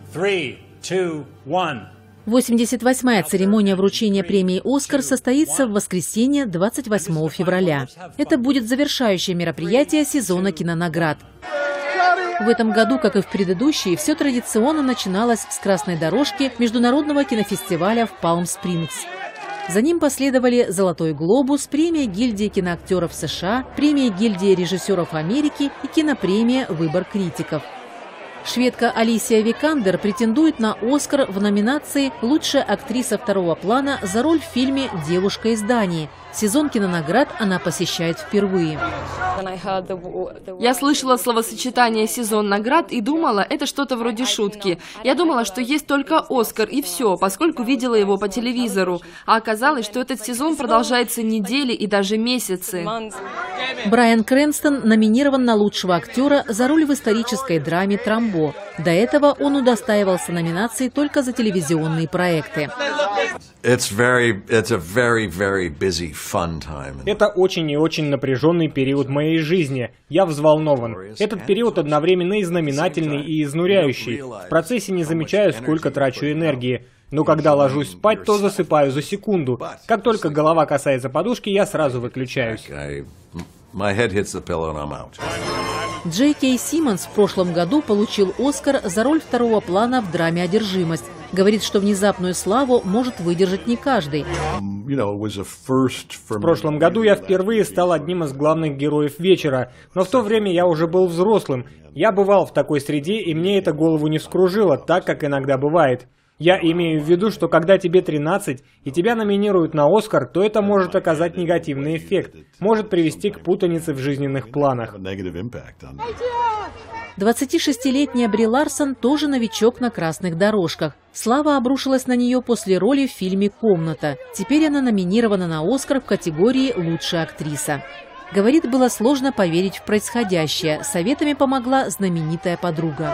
3, 2, 1. 88-я церемония вручения премии «Оскар» состоится в воскресенье 28 февраля. Это будет завершающее мероприятие сезона кинонаград. В этом году, как и в предыдущие, все традиционно начиналось с красной дорожки Международного кинофестиваля в Палм-Спрингс. За ним последовали «Золотой глобус», премия гильдии киноактеров США, премия гильдии режиссеров Америки и кинопремия «Выбор критиков». Шведка Алисия Викандер претендует на «Оскар» в номинации «Лучшая актриса второго плана» за роль в фильме «Девушка из Дании». Сезон кинонаград она посещает впервые. Я слышала словосочетание «сезон наград» и думала, это что-то вроде шутки. Я думала, что есть только «Оскар» и все, поскольку видела его по телевизору. А оказалось, что этот сезон продолжается недели и даже месяцы. Брайан Крэнстон номинирован на лучшего актера за роль в исторической драме «Трамбо». До этого он удостаивался номинации только за телевизионные проекты. Это очень и очень напряженный период моей жизни. Я взволнован. Этот период одновременно и знаменательный, и изнуряющий. В процессе не замечаю, сколько трачу энергии. Но когда ложусь спать, то засыпаю за секунду. Как только голова касается подушки, я сразу выключаюсь. Джей Кей Симмонс в прошлом году получил «Оскар» за роль второго плана в драме «Одержимость». Говорит, что внезапную славу может выдержать не каждый. В прошлом году я впервые стал одним из главных героев вечера, но в то время я уже был взрослым. Я бывал в такой среде, и мне это голову не вскружило, так как иногда бывает. Я имею в виду, что когда тебе 13 и тебя номинируют на «Оскар», то это может оказать негативный эффект, может привести к путанице в жизненных планах. 26-летняя Бри Ларсон тоже новичок на красных дорожках. Слава обрушилась на нее после роли в фильме «Комната». Теперь она номинирована на «Оскар» в категории «Лучшая актриса». Говорит, было сложно поверить в происходящее. Советами помогла знаменитая подруга.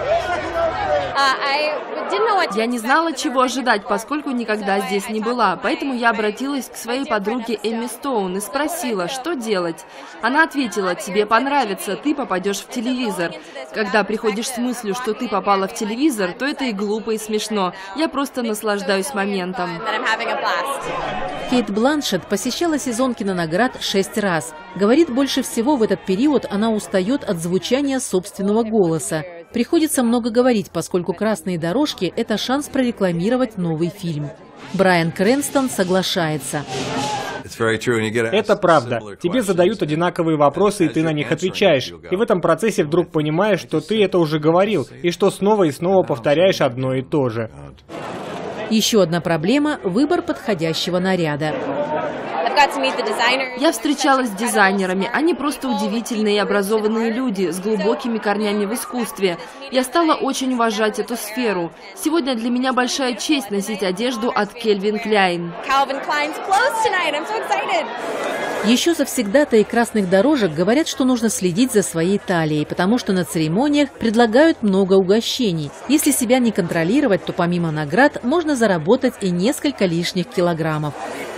Я не знала, чего ожидать, поскольку никогда здесь не была. Поэтому я обратилась к своей подруге Эмми Стоун и спросила, что делать. Она ответила: тебе понравится, ты попадешь в телевизор. Когда приходишь с мыслью, что ты попала в телевизор, то это и глупо, и смешно. Я просто наслаждаюсь моментом. Кейт Бланшетт посещала сезон кинонаград 6 раз. Говорит, больше всего в этот период она устает от звучания собственного голоса. Приходится много говорить, поскольку красные дорожки – это шанс прорекламировать новый фильм. Брайан Крэнстон соглашается. Это правда. Тебе задают одинаковые вопросы, и ты на них отвечаешь. И в этом процессе вдруг понимаешь, что ты это уже говорил, и что снова и снова повторяешь одно и то же. Еще одна проблема – выбор подходящего наряда. Я встречалась с дизайнерами. Они просто удивительные и образованные люди с глубокими корнями в искусстве. Я стала очень уважать эту сферу. Сегодня для меня большая честь носить одежду от Calvin Klein. Еще завсегдатаи красных дорожек говорят, что нужно следить за своей талией, потому что на церемониях предлагают много угощений. Если себя не контролировать, то помимо наград можно заработать и несколько лишних килограммов.